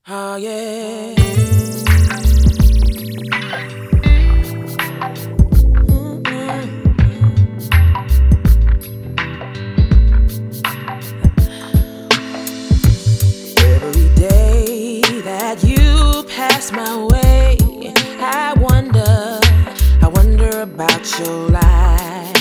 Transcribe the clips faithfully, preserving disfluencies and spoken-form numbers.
Oh yeah. Every day that you pass my way, I wonder, I wonder about your life.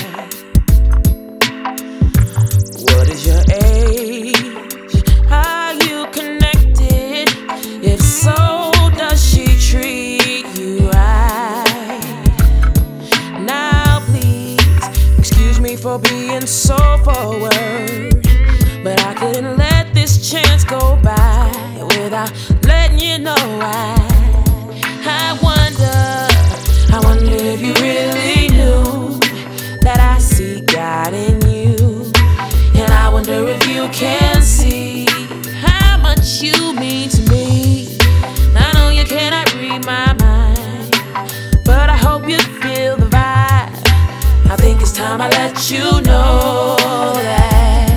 What is your age? Are you connected? If so, does she treat you right? Now please, excuse me for being so forward, but I couldn't let this chance go by without letting you know why. I wonder, I wonder if you really knew that I see God in you. And I wonder if you can see how much you mean to me. I know you cannot read my mind, but I hope you feel the vibe. I think it's time I let you know that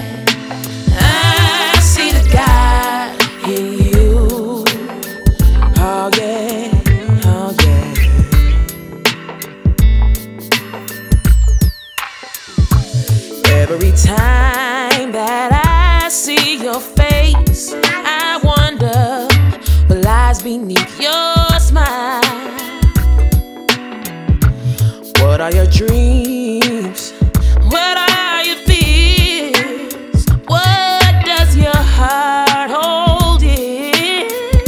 every time that I see your face, I wonder what lies beneath your smile. What are your dreams? What are your fears? What does your heart hold in?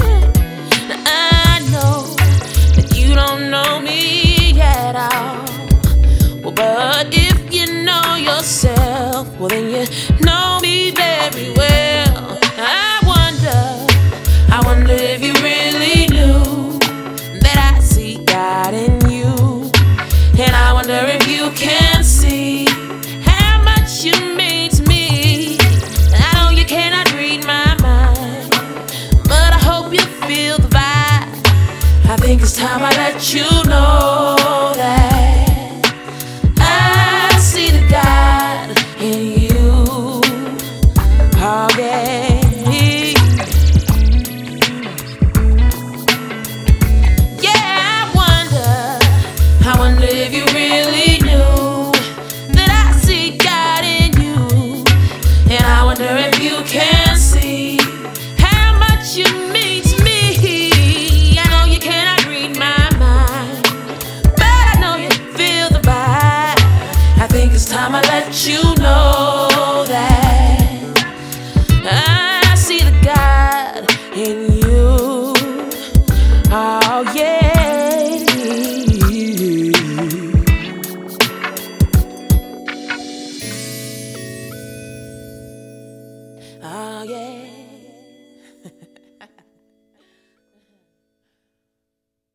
I know that you don't know me at all, well, but if you know yourself, well then you know me very well. I wonder, I wonder if you really knew that I see God in you. And I wonder if you can see how much you mean to me. I know you cannot read my mind, but I hope you feel the vibe. I think it's time I let you know that if you really knew that I see God in you. And I wonder if you can see how much you mean to me. I know you cannot read my mind, but I know you feel the vibe. I think it's time I let you know that I see the God in you. Oh yeah. Oh yeah.